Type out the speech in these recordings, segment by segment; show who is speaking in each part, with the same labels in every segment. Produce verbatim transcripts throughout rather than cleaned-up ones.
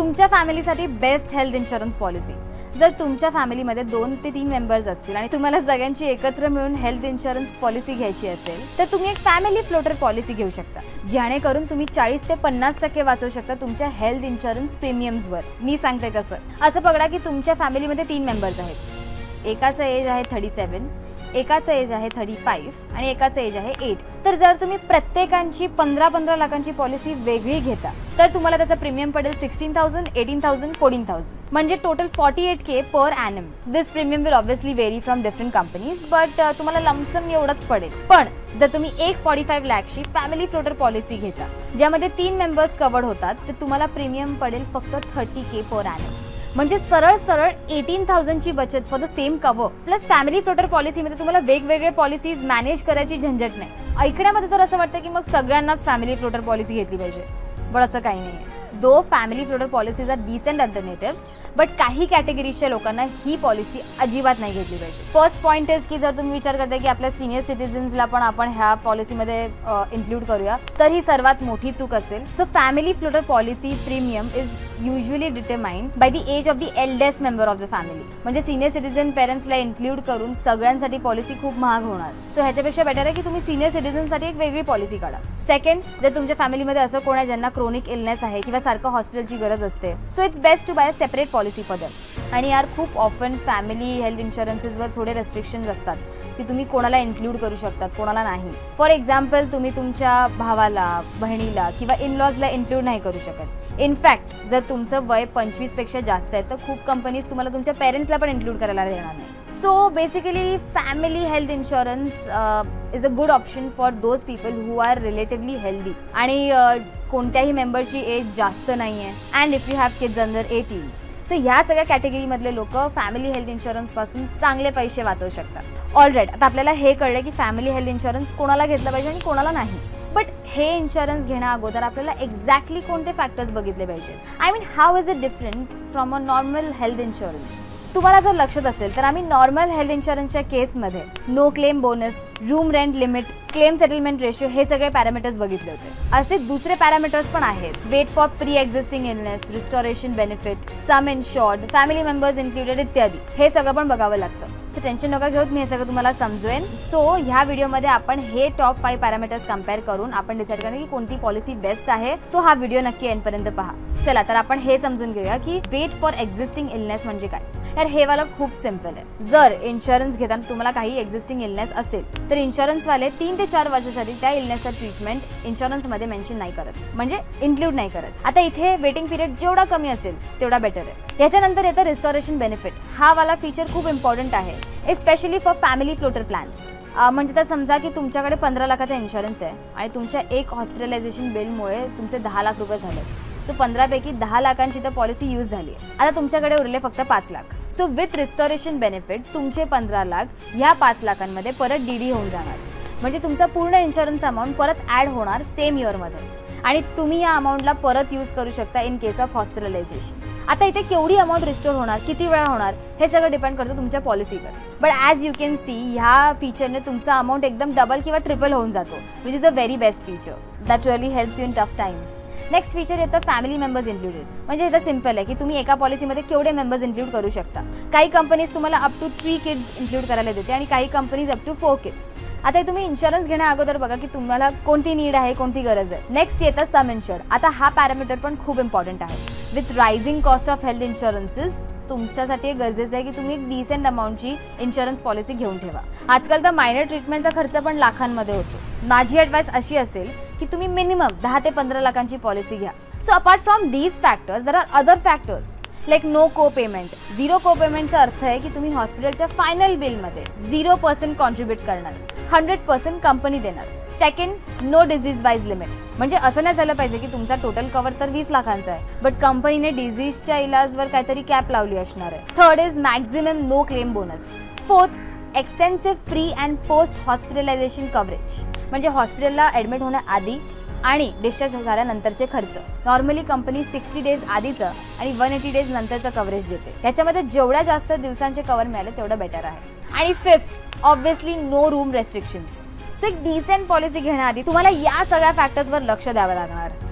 Speaker 1: तुमच्या फॅमिलीसाठी best health insurance policy. जर तुमच्या फॅमिलीमध्ये दोन ते तीन मेंबर्स असतील आणि तुम्हाला सगळ्यांची एकत्र मिळून हेल्थ इन्शुरन्स पॉलिसी घ्यायची असेल तर तुम्ही एक फॅमिली फ्लोटर पॉलिसी घेऊ शकता, जेणेकरून तुम्ही चाळीस ते पन्नास टक्के वाचवू शकता तुमच्या हेल्थ इन्शुरन्स प्रीमियम्सवर. मी सांगते कसं. असं पकडा की तुमच्या फॅमिलीमध्ये तीन मेंबर्स आहेत. एकाचं एज आहे थर्टी सेवन, एकाचं एज आहे थर्टी फाईव्ह आणि एकाचं एज आहे एट. तर जर तुम्ही प्रत्येकांची पंधरा पंधरा लाखांची पॉलिसी वेगळी घेता तर तुम्हाला त्याचा प्रीमियम पडेल sixteen thousand, eighteen thousand, fourteen thousand, म्हणजे total forty eight K per annum. This premium will obviously vary from different companies, but तुम्हाला लमसम एवढंच पडेल. पण जर तुम्ही एक फोर्टी फाईव्ह लॅकची फॅमिली फ्लोटर पॉलिसी घेता ज्यामध्ये तीन मेंबर्स कव्हर्ड होतात तर तुम्हाला प्रीमियम पडेल फक्त थर्टी के पर ॲनम, म्हणजे सरळ सरळ एटीन थाउजंडची बचत for the same cover. Plus family floater पॉलिसीमध्ये तुम्हाला वेगवेगळे पॉलिसीज मॅनेज करायची झंझट नाही. ऐकण्यामध्ये तर असं वाटतं की मग सगळ्यांनाच फॅमिली फ्लोटर पॉलिसी घेतली पाहिजे, पण असं काही नाही आहे. Though family floater policies are decent alternatives, but काही कॅटेगरीजच्या लोकांना ही पॉलिसी अजिबात नाही घेतली पाहिजे. फर्स्ट पॉईंट इज की जर तुम्ही विचार करताय की आपल्या सिनियर सिटीजन्सला पण आपण ह्या पॉलिसीमध्ये इन्क्लूड करूया तर ही सर्वात मोठी चूक असेल. So family floater policy premium is usually determined by the age of the eldest member of the family. म्हणजे सिनियर सिटीजन पेरेंट्सला इन्क्लूड करून सगळ्यांसाठी पॉलिसी खूप महाग होणार. सो ह्याच्यापेक्षा बेटर आहे की तुम्ही सिनियर सिटीजनसाठी एक वेगळी पॉलिसी काढा. सेकंड, जर तुमच्या फॅमिलीमध्ये असं कोण आहे ज्यांना क्रोनिक इलनेस आहे किंवा सारखं हॉस्पिटलची गरज असते, so it's best to buy a separate policy for them. आणि यार खूप ऑफन फॅमिली हेल्थ इन्शुरन्सेसवर थोडे रेस्ट्रिक्शन्स असतात की तुम्ही कोणाला इन्क्लूड करू शकतात, कोणाला नाही. फॉर एक्झाम्पल, तुम्ही तुमच्या भावाला, बहिणीला किंवा इन लॉजला इन्क्लूड नाही करू शकत. इनफॅक्ट जर तुमचं वय पंचवीस पेक्षा जास्त आहे तर खूप कंपनीज तुम्हाला तुमच्या पेरेंट्सला पण इन्क्लूड करायला देणार नाही. So basically family health insurance is a good option for those people who are relatively healthy आणि कोणत्याही मेंबरची एज जास्त नाही आहे, and if you have kids under eighteen. So ह्या सगळ्या कॅटेगरीमधले लोक फॅमिली हेल्थ इन्शुरन्सपासून चांगले पैसे वाचवू शकतात. ऑलराईट, आता आपल्याला हे कळलं की फॅमिली हेल्थ इन्शुरन्स कोणाला घेतलं पाहिजे आणि कोणाला नाही. बट हे इन्शुरन्स घेण्या अगोदर आपल्याला एक्झॅक्टली कोणते फॅक्टर्स बघितले पाहिजे. I mean how is it different from a normal health insurance. तुम्हाला जर लक्षात असेल तर आम्ही नॉर्मल हेल्थ इन्शुरन्सच्या केसमध्ये no claim bonus, room rent limit, claim settlement ratio हे सगळे पॅरामीटर्स बघितले होते. असे दुसरे पॅरामीटर्स पण आहेत. Wait for pre existing illness, restoration benefit, sum insured, family members included इत्यादी. हे सगळं पण बघावं लागतं. सो टेन्शन नका घेऊत, मी हे सगळं तुम्हाला समजवेन. सो ह्या व्हिडिओमध्ये आपण हे टॉप फाईव्ह पॅरामीटर्स कम्पेअर करून आपण डिसाईड करणार की कोणती पॉलिसी बेस्ट आहे. सो हा व्हिडिओ नक्की एंडपर्यंत पहा. चला तर आपण हे समजून घेऊया की वेट फॉर एक्झिस्टिंग इलनेस म्हणजे काय. यार हे वाला खूप सिम्पल आहे. जर इन्शुरन्स घेताना तुम्हाला काही एक्झिस्टिंग इलनेस असेल तर इन्शुरन्सवाले तीन ते चार वर्षासाठी त्या इलनेसचा ट्रीटमेंट इन्शुरन्समध्ये मेन्शन नाही करत, म्हणजे इन्क्लूड नाही करत. आता इथे वेटिंग पिरियड जेवढा कमी असेल तेवढा बेटर आहे. याच्यानंतर येतं रिस्टोरेशन बेनिफिट. हा वाला फीचर खूप इम्पॉर्टंट आहे, especially for family floater plans. म्हणजे तर समजा की तुमच्याकडे पंधरा लाखाचा इन्शुरन्स आहे आणि तुमच्या एक हॉस्पिटलायझेशन बिलमुळे तुमचे दहा लाख रुपये झाले. सो पंधरापैकी दहा लाखांची तर पॉलिसी यूज झाली आहे. आता तुमच्याकडे उरले फक्त पाच lakh. So with restoration benefit तुमचे पंधरा लाख ह्या पाच लाखांमध्ये परत डी डी होऊन जाणार, म्हणजे तुमचा पूर्ण इन्शुरन्स अमाऊंट परत ॲड होणार सेम इयरमध्ये आणि तुम्ही या अमाऊंटला परत यूज करू शकता इन केस ऑफ हॉस्पिटलायझेशन. आता इथे केवढी अमाऊंट रिस्टोर होणार, किती वेळा होणार, हे सगळं डिपेंड करतं तुमच्या पॉलिसीवर. But as you can see ह्या फीचरने तुमचा अमाऊंट एकदम डबल किंवा ट्रिपल होऊन जातो, which is a very best feature that really helps you in tough times. Next feature येतं फॅमिली मेंबर्स इन्क्लुडेड. म्हणजे इथं सिम्पल आहे की तुम्ही एका पॉलिसीमध्ये केवढे मेंबर्स इन्क्लूड करू शकता. काही कंपनीज तुम्हाला up to three kids include करायला देते आणि काही companies up to four kids. आता तुम्ही इन्शुरन्स घेण्या अगोदर बघा की तुम्हाला कोणती नीड आहे, कोणती गरज आहे. नेक्स्ट येतं सम इन्शुर्ड. आता हा पॅरामीटर पण खूप इम्पॉर्टंट आहे. With rising cost of health insurances तुमच्यासाठी गरजेचं आहे की तुम्ही एक डिसेंट अमाऊंटची इन्शुरन्स पॉलिसी घेऊन ठेवा. आजकाल तर मायनर ट्रीटमेंटचा खर्च पण लाखांमध्ये होतो. माझी ॲडवाइस अशी असेल की तुम्ही मिनिमम दहा ते पंधरा लाखांची पॉलिसी घ्या. So apart from these factors there are other factors like no co payment. Zero co पेमेंटचा अर्थ आहे की तुम्ही हॉस्पिटलच्या फायनल बिलमध्ये झिरो पर्सेंट कॉन्ट्रीब्यूट करणार, हंड्रेड पर्सेंट कंपनी देणार. Second, no disease wise limit. म्हणजे असं नाही झालं पाहिजे की तुमचा टोटल कव्हर तर वीस लाखांचा आहे बट कंपनीने डिझीजच्या इलाजवर काहीतरी कॅप लावली असणार आहे. Third is maximum no claim bonus. Fourth, extensive pre and post hospitalization coverage. म्हणजे हॉस्पिटलला ॲडमिट होण्याआधी आणि डिस्चार्ज झाल्यानंतरचे खर्च. नॉर्मली कंपनी सिक्स्टी डेज आधीचं आणि वन एटी डेज नंतरचं कव्हरेज देते. याच्यामध्ये जेवढ्या जास्त दिवसांचे कव्हर मिळाले तेवढं बेटर आहे. आणि fifth, obviously no room restrictions. So एक डिसेंट पॉलिसी घेण्याआधी तुम्हाला या सगळ्या फॅक्टर्सवर लक्ष द्यावं लागणार.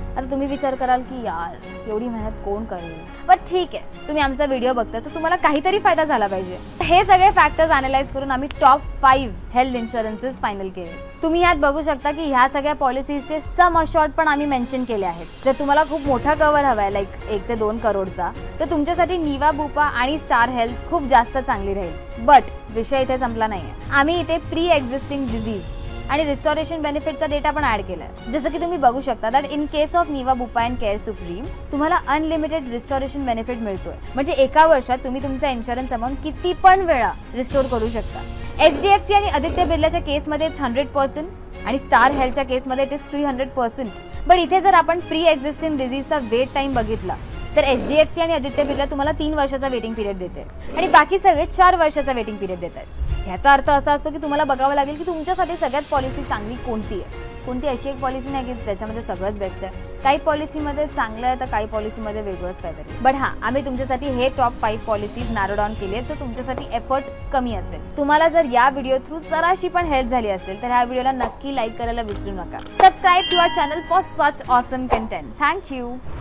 Speaker 1: आता तुम्ही विचार कराल की यार एवढी मेहनत कोण करेल, बट ठीक आहे, तुम्ही आमचा व्हिडिओ बघता सो तुम्हाला काहीतरी फायदा झाला पाहिजे. हे सगळे फॅक्टर्स अनालाइज करून आम्ही top five health insurances final केले. तुम्ही यात बघू शकता की ह्या सगळ्या पॉलिसीजचे सम अशॉर्ट पण आम्ही मेन्शन केले आहेत. जर तुम्हाला खूप मोठा कव्हर हवा आहे लाईक एक ते दोन करोडचा, तर तुमच्यासाठी निवा बुपा आणि स्टार हेल्थ खूप जास्त चांगली राहील. बट विषय इथे संपला नाहीये. आम्ही इथे प्री एक्झिस्टिंग डिझीज आणि रिस्टोरेशन बेनिफिटचा डेटा पण ऍड केलाय. जसं की तुम्ही बघू शकता that in case of Niva Bupa and Care Supreme तुम्हाला अनलिमिटेड रिस्टोरेशन बेनिफिट मिळतोय. म्हणजे एका वर्षात तुम्ही तुमचा इन्शुरन्स अमाऊंट किती पण वेळा रिस्टोर करू शकता. एच डी एफ सी आणि आदित्य बिर्लाच्या केसमध्ये इट्स हंड्रेड पर्सेंट आणि स्टार हेल्थच्या केसमध्ये it is three hundred percent. But इथे जर आपण प्री एक्झिस्टिंग डिझीजचा वेट टाइम बघितला तर एच डी एफ सी आणि आदित्य बिर्ला तुम्हाला तीन वर्षाचा वेटिंग पिरियड देते आणि बाकी सगळे चार वर्षाचा वेटिंग पिरियड देत आहेत. ह्याचा अर्थ असा असतो की तुम्हाला बघावं लागेल की तुमच्यासाठी सगळ्यात पॉलिसी चांगली कोणती आहे. कोणती अशी एक पॉलिसी नाही की त्याच्यामध्ये सगळंच बेस्ट आहे. काही पॉलिसीमध्ये चांगलं आहे तर काही पॉलिसीमध्ये वेगळंच काहीतरी. बट हां, आम्ही तुमच्यासाठी हे top five policies narrow down केली आहेत, जो तुमच्यासाठी एफर्ट कमी असेल. तुम्हाला जर या व्हिडिओ थ्रू जराशी पण हेल्प झाली असेल तर ह्या व्हिडिओला नक्की लाईक करायला विसरू नका. Subscribe to our channel for such awesome content. Thank you.